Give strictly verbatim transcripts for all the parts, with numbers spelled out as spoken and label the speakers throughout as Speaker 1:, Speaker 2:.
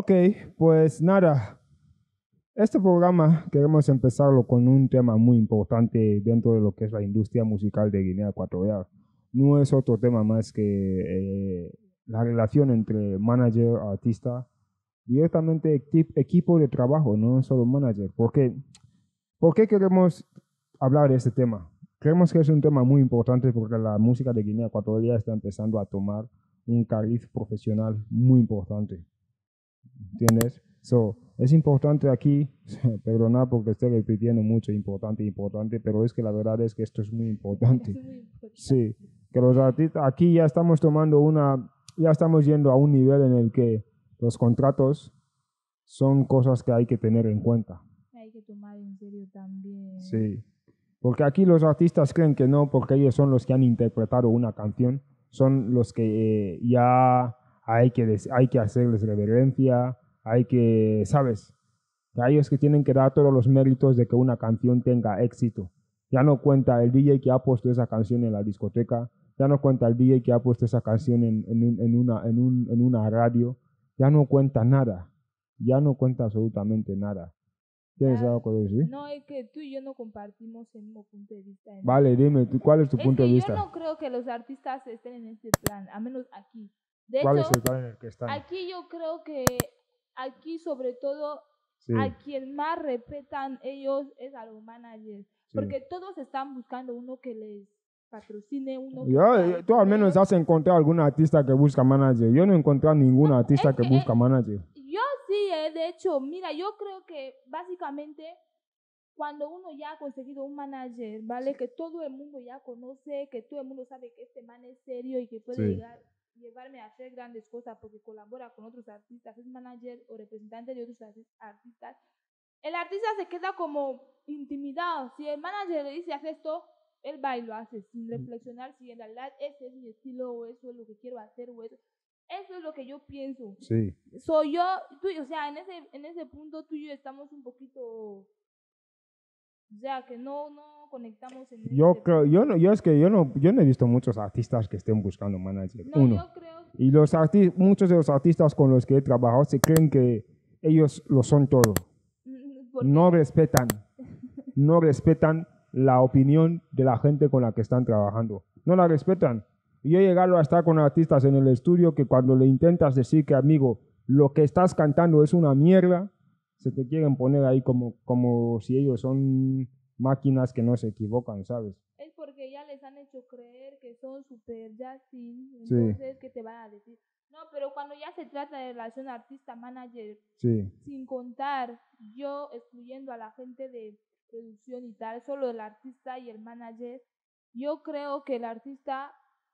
Speaker 1: Ok, pues nada, este programa queremos empezarlo con un tema muy importante dentro de lo que es la industria musical de Guinea Ecuatorial. No es otro tema más que eh, la relación entre manager, artista, directamente equi- equipo de trabajo, no solo manager. ¿Por qué? ¿Por qué queremos hablar de este tema? Creemos que es un tema muy importante porque la música de Guinea Ecuatorial está empezando a tomar un cariz profesional muy importante. ¿Entiendes? So, es importante aquí, perdona porque estoy repitiendo mucho, importante, importante, pero es que la verdad es que esto es muy importante.
Speaker 2: Es muy importante.
Speaker 1: Sí, que los artistas, aquí ya estamos tomando una, ya estamos yendo a un nivel en el que los contratos son cosas que hay que tener en cuenta.
Speaker 2: Hay que tomar en serio también.
Speaker 1: Sí, porque aquí los artistas creen que no, porque ellos son los que han interpretado una canción, son los que eh, ya hay que, des- hay que hacerles reverencia, hay que, ¿sabes? A ellos que tienen que dar todos los méritos de que una canción tenga éxito. Ya no cuenta el D J que ha puesto esa canción en la discoteca, ya no cuenta el D J que ha puesto esa canción en, en un- en una, en un- en una radio, ya no cuenta nada, ya no cuenta absolutamente nada. ¿Tienes
Speaker 2: Ya,
Speaker 1: algo que decir?
Speaker 2: no, es que tú y yo no compartimos el mismo punto de vista. en
Speaker 1: Vale,
Speaker 2: eso.
Speaker 1: dime, ¿tú- ¿cuál es tu
Speaker 2: Es
Speaker 1: punto de
Speaker 2: que yo
Speaker 1: vista?
Speaker 2: no creo que los artistas estén en este plan, a menos aquí. De
Speaker 1: ¿Cuál
Speaker 2: hecho,
Speaker 1: es el plan en el que están?
Speaker 2: aquí yo creo que aquí sobre todo
Speaker 1: Sí,
Speaker 2: a quien más respetan ellos es a los managers,
Speaker 1: sí.
Speaker 2: porque todos están buscando uno que les patrocine, uno que
Speaker 1: Yo,
Speaker 2: trabaje
Speaker 1: eh, tú al
Speaker 2: con
Speaker 1: menos
Speaker 2: ellos.
Speaker 1: has encontrado algún artista que busca manager. Yo no he encontrado ningún
Speaker 2: No,
Speaker 1: artista
Speaker 2: es
Speaker 1: que
Speaker 2: que
Speaker 1: busca
Speaker 2: eh,
Speaker 1: manager.
Speaker 2: yo sí, eh, de hecho, mira, yo creo que básicamente cuando uno ya ha conseguido un manager, ¿vale? Que todo el mundo ya conoce, que todo el mundo sabe que este man es serio y que puede
Speaker 1: Sí.
Speaker 2: llegar, llevarme a hacer grandes cosas porque colabora con otros artistas, es manager o representante de otros arti- artistas, el artista se queda como intimidado. Si el manager le dice haz esto, él va y lo hace sin reflexionar si en realidad ese es mi estilo o eso es lo que quiero hacer o eso. Eso es lo que yo pienso.
Speaker 1: Sí.
Speaker 2: Soy yo, tú, o sea, en ese, en ese punto tú y yo estamos un poquito, o sea, que no, no conectamos en
Speaker 1: Yo
Speaker 2: ese
Speaker 1: creo,
Speaker 2: punto.
Speaker 1: yo no, yo es que yo no, yo no he visto muchos artistas que estén buscando manager.
Speaker 2: No,
Speaker 1: Uno.
Speaker 2: yo creo,
Speaker 1: Y los arti- muchos de los artistas con los que he trabajado se creen que ellos lo son todo.
Speaker 2: mm, porque
Speaker 1: No respetan, no respetan la opinión de la gente con la que están trabajando. No la respetan. Yo he llegado a estar con artistas en el estudio que cuando le intentas decir que, amigo, lo que estás cantando es una mierda, se te quieren poner ahí como, como si ellos son máquinas que no se equivocan, ¿sabes?
Speaker 2: es porque ya les han hecho creer que son super Justin,
Speaker 1: Sí.
Speaker 2: entonces, ¿qué te van a decir? No, pero cuando ya se trata de relación artista-manager,
Speaker 1: Sí,
Speaker 2: sin contar, yo excluyendo a la gente de producción y tal, solo el artista y el manager, yo creo que el artista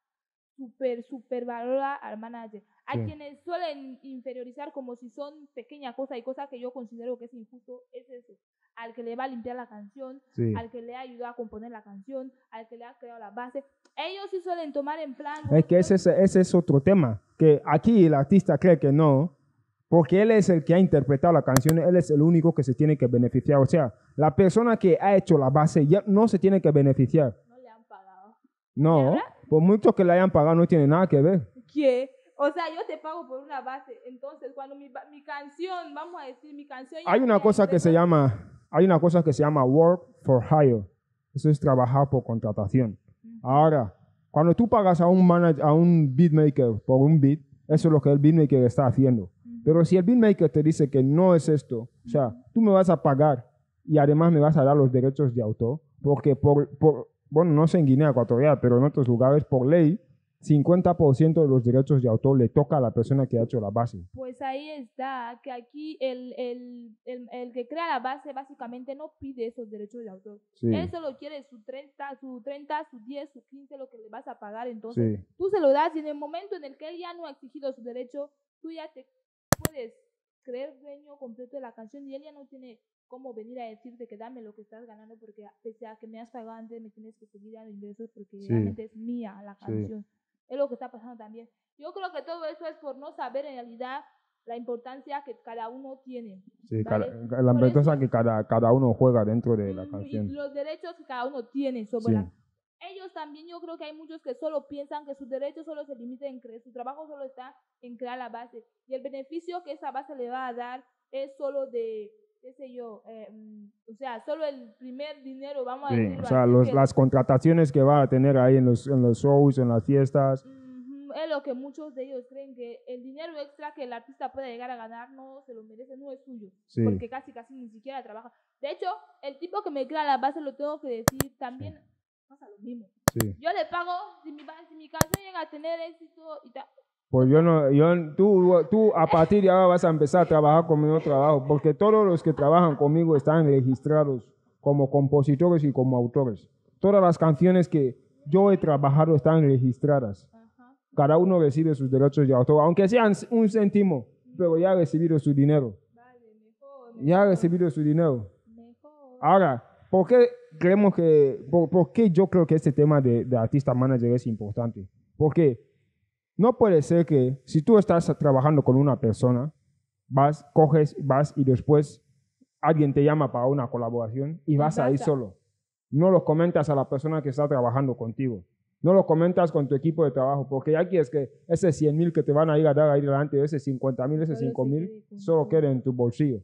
Speaker 2: super, super valora al manager. Hay
Speaker 1: sí.
Speaker 2: quienes suelen inferiorizar como si son pequeña cosa y cosa que yo considero que es injusto, es eso. Al que le va a limpiar la canción,
Speaker 1: Sí.
Speaker 2: al que le ayuda a componer la canción, al que le ha creado la base. Ellos sí suelen tomar en plan...
Speaker 1: Es que ese, es- ese es otro tema, que aquí el artista cree que no, porque él es el que ha interpretado la canción, él es el único que se tiene que beneficiar. O sea, la persona que ha hecho la base ya no se tiene que beneficiar.
Speaker 2: No le han pagado.
Speaker 1: No,
Speaker 2: ¿Verdad?
Speaker 1: por mucho que le hayan pagado no tiene nada que ver.
Speaker 2: ¿Qué? O sea, yo te pago por una base. Entonces, cuando mi, ba- mi canción, vamos a decir, mi canción ya
Speaker 1: Hay una
Speaker 2: sea
Speaker 1: cosa
Speaker 2: entre
Speaker 1: que se
Speaker 2: dos-
Speaker 1: llama, hay una cosa que se llama work for hire. Eso es trabajar por contratación. Ahora, cuando tú pagas a un manager, a un beatmaker por un beat, eso es lo que el beatmaker está haciendo. Pero si el beatmaker te dice que no es esto, o sea, tú me vas a pagar y además me vas a dar los derechos de autor, porque por, por bueno, no sé en Guinea Ecuatorial, pero en otros lugares, por ley, cincuenta por ciento de los derechos de autor le toca a la persona que ha hecho la base.
Speaker 2: Pues ahí está, que aquí el, el, el, el que crea la base básicamente no pide esos derechos de autor.
Speaker 1: Sí.
Speaker 2: Él solo quiere su treinta, su treinta, su diez, su quince, lo que le vas a pagar. Entonces,
Speaker 1: Sí.
Speaker 2: tú se lo das y en el momento en el que él ya no ha exigido su derecho, tú ya te puedes creer dueño completo de la canción y él ya no tiene cómo venir a decirte que dame lo que estás ganando porque pese a que me has pagado antes me tienes que seguir dando ingresos porque
Speaker 1: Sí.
Speaker 2: realmente es mía la
Speaker 1: Sí.
Speaker 2: canción. Es lo que está pasando también. Yo creo que todo eso es por no saber en realidad la importancia que cada uno tiene.
Speaker 1: Sí,
Speaker 2: ¿vale?
Speaker 1: cada- la
Speaker 2: Por
Speaker 1: importancia
Speaker 2: eso,
Speaker 1: que cada, cada uno juega dentro de la
Speaker 2: mm, y
Speaker 1: canción.
Speaker 2: los derechos que cada uno tiene sobre
Speaker 1: Sí.
Speaker 2: la... ellos también, yo creo que hay muchos que solo piensan que sus derechos solo se limitan en crear, su trabajo solo está en crear la base. Y el beneficio que esa base le va a dar es solo de, qué sé yo, eh, o sea, solo el primer dinero, vamos
Speaker 1: Sí,
Speaker 2: a decirlo
Speaker 1: o sea,
Speaker 2: así.
Speaker 1: los,
Speaker 2: que
Speaker 1: las contrataciones que va a tener ahí en los, en los shows, en las fiestas.
Speaker 2: Ujú, es lo que muchos de ellos creen, que el dinero extra que el artista puede llegar a ganar no se lo merece, no es suyo,
Speaker 1: Sí.
Speaker 2: porque casi casi ni siquiera trabaja. De hecho, el tipo que me crea la base, lo tengo que decir, también
Speaker 1: Sí.
Speaker 2: pasa lo mismo.
Speaker 1: Sí.
Speaker 2: Yo le pago, si mi, si mi canción llega a tener éxito y tal.
Speaker 1: Pues yo no, yo, tú, tú a partir de ahora vas a empezar a trabajar conmigo trabajo, porque todos los que trabajan conmigo están registrados como compositores y como autores. Todas las canciones que yo he trabajado están registradas.
Speaker 2: Ajá.
Speaker 1: Cada uno recibe sus derechos de autor, aunque sean un céntimo, pero ya ha recibido su dinero.
Speaker 2: Vale, mejor, mejor.
Speaker 1: Ya ha recibido su dinero.
Speaker 2: Mejor.
Speaker 1: Ahora, ¿por qué creemos que, por, por qué yo creo que este tema de, de artista manager es importante? Porque no puede ser que si tú estás trabajando con una persona, vas, coges, vas y después alguien te llama para una colaboración y vas ahí solo. No lo comentas a la persona que está trabajando contigo. No lo comentas con tu equipo de trabajo, porque ya quieres que ese cien mil que te van a ir a dar ahí delante, ese cincuenta mil, ese cinco mil, solo quede en tu bolsillo.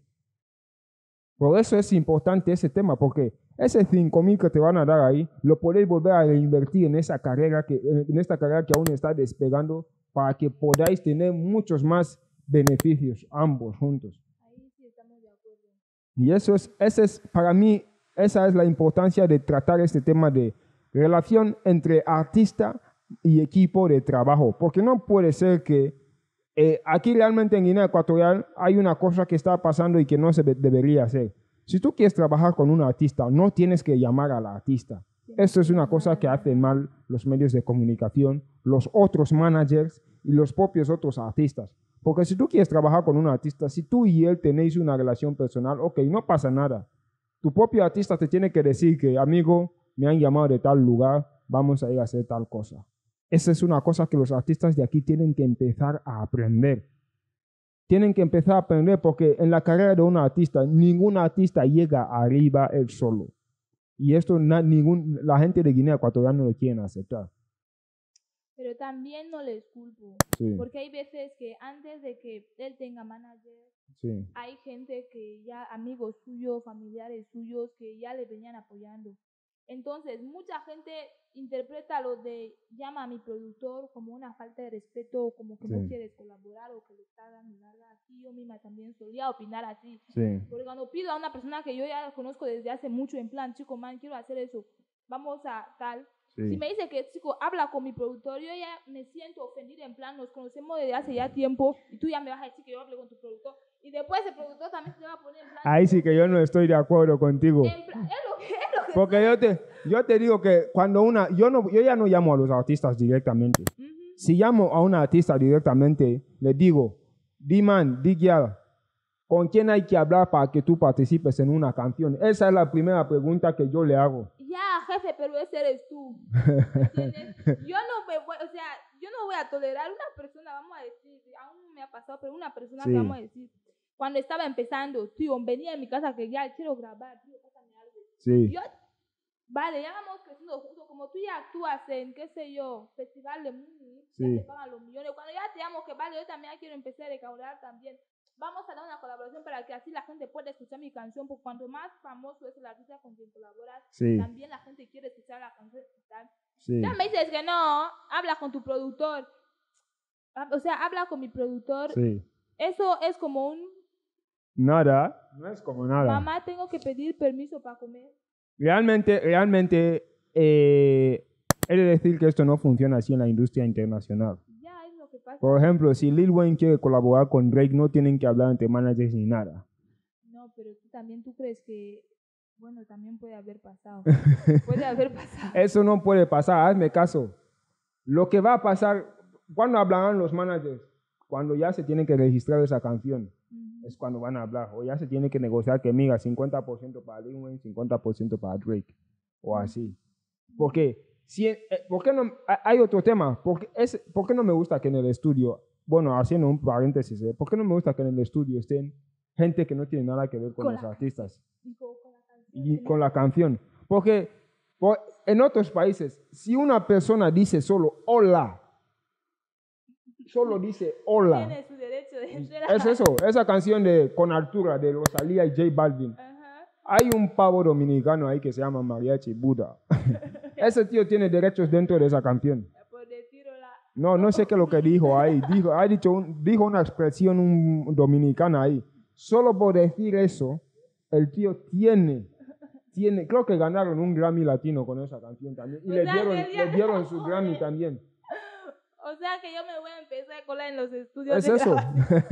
Speaker 1: Por eso es importante ese tema, porque ese cinco mil que te van a dar ahí, lo podéis volver a reinvertir en esa carrera que, en esta carrera que aún está despegando, para que podáis tener muchos más beneficios, ambos juntos.
Speaker 2: Ahí sí estamos de acuerdo.
Speaker 1: Y eso es, ese es, para mí, esa es la importancia de tratar este tema de relación entre artista y equipo de trabajo, porque no puede ser que Eh, aquí realmente en Guinea Ecuatorial hay una cosa que está pasando y que no se debería hacer. Si tú quieres trabajar con un artista, no tienes que llamar al artista. Eso es una cosa que hacen mal los medios de comunicación, los otros managers y los propios otros artistas. Porque si tú quieres trabajar con un artista, si tú y él tenéis una relación personal, ok, no pasa nada. Tu propio artista te tiene que decir que, amigo, me han llamado de tal lugar, vamos a ir a hacer tal cosa. Esa es una cosa que los artistas de aquí tienen que empezar a aprender. Tienen que empezar a aprender porque en la carrera de un artista, ningún artista llega arriba él solo. Y esto na, ningún, la gente de Guinea Ecuatorial no lo quiere aceptar.
Speaker 2: Pero también no les culpo.
Speaker 1: Sí.
Speaker 2: Porque hay veces que antes de que él tenga manager,
Speaker 1: sí.
Speaker 2: hay gente que ya, amigos suyos, familiares suyos, que ya le venían apoyando. Entonces, mucha gente interpreta lo de llama a mi productor como una falta de respeto, o como que sí. no quieres colaborar o que le está dando nada así. Yo misma también solía opinar así.
Speaker 1: Sí.
Speaker 2: Porque cuando pido a una persona que yo ya conozco desde hace mucho, en plan, chico, man, quiero hacer eso, vamos a tal. Sí. Si me dice que, chico, habla con mi productor, yo ya me siento ofendida, en plan, nos conocemos desde hace ya tiempo y tú ya me vas a decir que yo hable con tu productor. Y después el productor también se va a poner en plan...
Speaker 1: Ahí sí que yo no estoy de acuerdo contigo.
Speaker 2: En plan, es lo que, es lo que
Speaker 1: Porque yo te, yo te digo que cuando una... Yo, no, yo ya no llamo a los artistas directamente. Uh-huh. Si llamo a un artista directamente, le digo, di man, di girl, ¿con quién hay que hablar para que tú participes en una canción? Esa es la primera pregunta que yo le hago.
Speaker 2: Ya, jefe, pero ese eres tú. ¿Entiendes? Yo no me voy, o sea, yo no voy a tolerar una persona, vamos a decir, aún me ha pasado, pero una persona sí. que vamos a decir, cuando estaba empezando, tío, venía a mi casa que ya quiero grabar, tío, pásame algo.
Speaker 1: Sí.
Speaker 2: Yo, vale, ya vamos creciendo juntos, como tú ya actúas en, qué sé yo, festival de música, sí. ya te pagan los millones. Cuando ya te llamo que vale, yo también quiero empezar a recaudar también. Vamos a dar una colaboración para que así la gente pueda escuchar mi canción, porque cuanto más famoso es el artista con quien colaboras, sí. también la gente quiere escuchar la canción y tal. Sí. Ya me dices que no, habla con tu productor. O sea, habla con mi productor.
Speaker 1: Sí.
Speaker 2: Eso es como un...
Speaker 1: Nada, no es como nada.
Speaker 2: Mamá, tengo que pedir permiso para comer.
Speaker 1: Realmente, realmente, eh, he de decir que esto no funciona así en la industria internacional.
Speaker 2: Ya, es lo que pasa.
Speaker 1: Por ejemplo, si Lil Wayne quiere colaborar con Drake, no tienen que hablar entre managers ni nada.
Speaker 2: No, pero tú también tú crees que, bueno, también puede haber pasado. Puede haber pasado.
Speaker 1: Eso no puede pasar, hazme caso. Lo que va a pasar, ¿cuándo hablarán los managers? Cuando ya se tiene que registrar esa canción. Uh-huh. Es cuando van a hablar. O ya se tiene que negociar que, mira, cincuenta por ciento para Lil Wayne, cincuenta por ciento para Drake. O así. Porque... Si, eh, ¿por qué no? Hay otro tema. ¿Por qué, es, ¿Por qué no me gusta que en el estudio, bueno, haciendo un paréntesis, ¿eh? ¿por qué no me gusta que en el estudio estén gente que no tiene nada que ver con, con los la, artistas?
Speaker 2: Y con, con, la canción,
Speaker 1: y con la canción. Porque Por- en otros países, si una persona dice solo hola, solo dice hola,
Speaker 2: Tiene su derecho de entrar.
Speaker 1: es eso, esa canción de Con Altura de Rosalía y J Balvin.
Speaker 2: Ajá.
Speaker 1: Hay un pavo dominicano ahí que se llama Mariachi Buda. Ese tío tiene derechos dentro de esa canción.
Speaker 2: Por decir hola.
Speaker 1: No, no sé qué es lo que dijo ahí. Dijo, ha dicho un- dijo una expresión un, dominicana ahí. Solo por decir eso, el tío tiene, tiene, creo que ganaron un Grammy Latino con esa canción también. Y
Speaker 2: O
Speaker 1: le
Speaker 2: sea,
Speaker 1: dieron,
Speaker 2: que ya-
Speaker 1: le dieron su Grammy también.
Speaker 2: O sea que yo me voy a empezar a colar en los estudios
Speaker 1: Es
Speaker 2: de
Speaker 1: eso.
Speaker 2: grabación.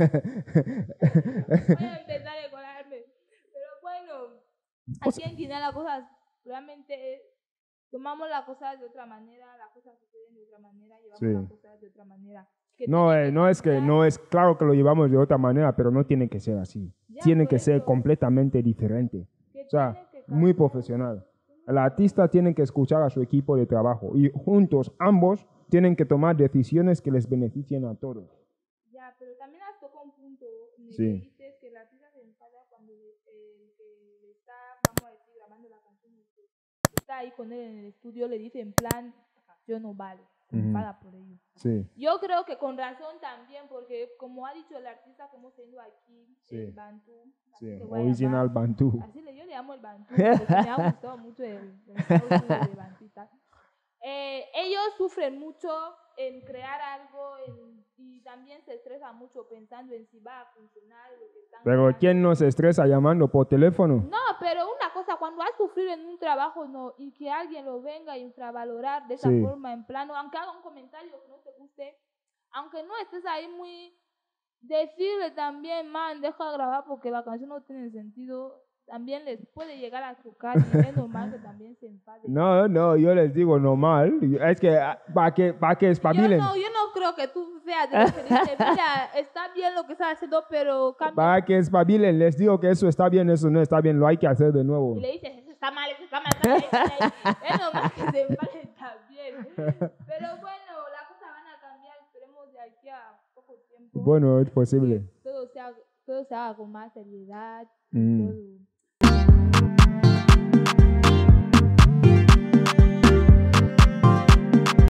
Speaker 2: Voy a empezar a colarme. Pero bueno, aquí en Guinea las cosas realmente es- tomamos las cosas de otra manera, las cosas suceden de otra manera, llevamos
Speaker 1: Sí.
Speaker 2: las cosas de otra manera. Que
Speaker 1: No,
Speaker 2: tiene
Speaker 1: eh, no es que,
Speaker 2: cambiar.
Speaker 1: no es, claro que lo llevamos de otra manera, pero no tiene que ser así.
Speaker 2: Ya,
Speaker 1: Tiene
Speaker 2: por
Speaker 1: que ser
Speaker 2: eso,
Speaker 1: completamente diferente.
Speaker 2: que
Speaker 1: O sea,
Speaker 2: tiene que
Speaker 1: muy
Speaker 2: cambiar.
Speaker 1: profesional. El artista tiene que escuchar a su equipo de trabajo y juntos, ambos, tienen que tomar decisiones que les beneficien a todos.
Speaker 2: Ya, pero también has tocado un punto en el
Speaker 1: Sí.
Speaker 2: que dices que el artista se enfada cuando el, el que le está, vamos a decir, grabando la canción, el que está ahí con él en el estudio, le dice en plan, la canción no vale, se
Speaker 1: Ujú.
Speaker 2: enfada por ello.
Speaker 1: Sí,
Speaker 2: Yo creo que con razón también, porque como ha dicho el artista que hemos tenido aquí,
Speaker 1: Sí.
Speaker 2: el Bantu, así
Speaker 1: sí.
Speaker 2: le voy a
Speaker 1: Original
Speaker 2: llamar.
Speaker 1: Bantu.
Speaker 2: Así le, yo le llamo el Bantu, porque me ha gustado mucho el, el estilo de Bantu y tal. Eh, ellos sufren mucho en crear algo en- y también se estresan mucho pensando en si va a funcionar lo que están
Speaker 1: Pero
Speaker 2: creando.
Speaker 1: ¿quién nos estresa llamando por teléfono?
Speaker 2: No, pero una cosa, cuando has sufrido en un trabajo no y que alguien lo venga a infravalorar de esa
Speaker 1: Sí.
Speaker 2: forma, en plano, aunque haga un comentario que no te guste, aunque no estés ahí muy, decirle también, man, deja de grabar porque la canción no tiene sentido, también les puede llegar a chocar y es normal que también se enfaden.
Speaker 1: No, no, yo les digo normal. Es que para que, para que
Speaker 2: Yo
Speaker 1: espabilen.
Speaker 2: no, yo no creo que tú seas de los que dicen, mira, está bien lo que estás haciendo, pero cambia.
Speaker 1: Para que espabilen. Les digo que eso está bien, eso no está bien. Lo hay que hacer de nuevo.
Speaker 2: Y le dices, eso está mal, eso está mal, está mal, está mal. Es normal que se enfaden también. Pero bueno, las cosas van a cambiar, esperemos de aquí a poco tiempo.
Speaker 1: Bueno, es posible.
Speaker 2: Que todo se haga, todo se haga con más seriedad y
Speaker 1: Mm.
Speaker 2: todo.